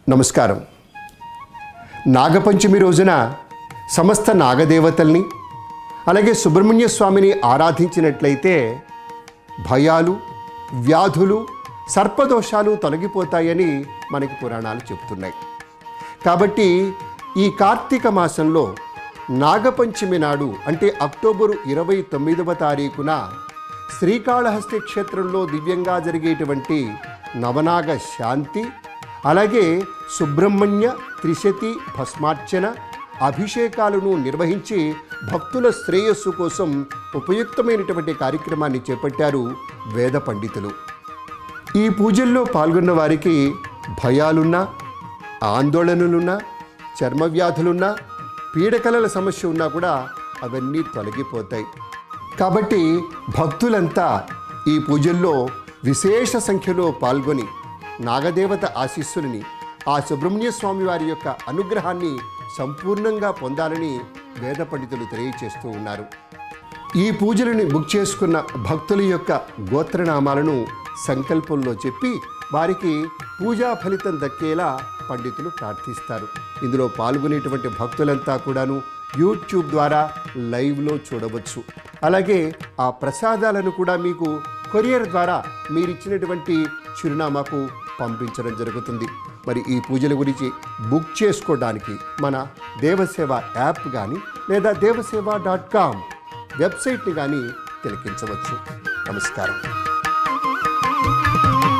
నమస్కారం. నాగపంచమి రోజున సమస్త నాగదేవతల్ని అలాగే సుబ్రహ్మణ్య స్వామిని ఆరాధించినట్లయితే భయాలు, వ్యాధులు, సర్పదోషాలు తొలగిపోతాయని మనకి పురాణాలు చెప్తున్నాయి. కాబట్టి ఈ కార్తీక మాసంలో నాగపంచమి నాడు అంటే అక్టోబరు 29వ తారీఖున శ్రీకాళహస్తి క్షేత్రంలో దివ్యంగా జరిగేటువంటి నవనాగ శాంతి, అలాగే సుబ్రహ్మణ్య త్రిశతి భస్మార్చన అభిషేకాలను నిర్వహించి భక్తుల శ్రేయస్సు కోసం ఉపయుక్తమైనటువంటి కార్యక్రమాన్ని చేపట్టారు వేద పండితులు. ఈ పూజల్లో పాల్గొన్న వారికి భయాలున్నా, ఆందోళనలున్నా, చర్మ వ్యాధులున్నా, పీడకలల సమస్య ఉన్నా కూడా అవన్నీ తొలగిపోతాయి. కాబట్టి భక్తులంతా ఈ పూజల్లో విశేష సంఖ్యలో పాల్గొని నాగదేవత ఆశీస్సులని, ఆ సుబ్రహ్మణ్య స్వామి వారి యొక్క అనుగ్రహాన్ని సంపూర్ణంగా పొందాలని వేద పండితులు తెలియచేస్తూ ఉన్నారు. ఈ పూజలను బుక్ చేసుకున్న భక్తుల యొక్క గోత్రనామాలను సంకల్పంలో చెప్పి వారికి పూజా ఫలితం దక్కేలా పండితులు ప్రార్థిస్తారు. ఇందులో పాల్గొనేటువంటి భక్తులంతా కూడాను యూట్యూబ్ ద్వారా లైవ్లో చూడవచ్చు. అలాగే ఆ ప్రసాదాలను కూడా మీకు కొరియర్ ద్వారా మీరిచ్చినటువంటి చిరునామాకు పంపించడం జరుగుతుంది. మరి ఈ పూజల గురించి బుక్ చేసుకోవడానికి మన దేవసేవ యాప్ కానీ లేదా దేవసేవ.com వెబ్సైట్ని కానీ తిలకించవచ్చు. నమస్కారం.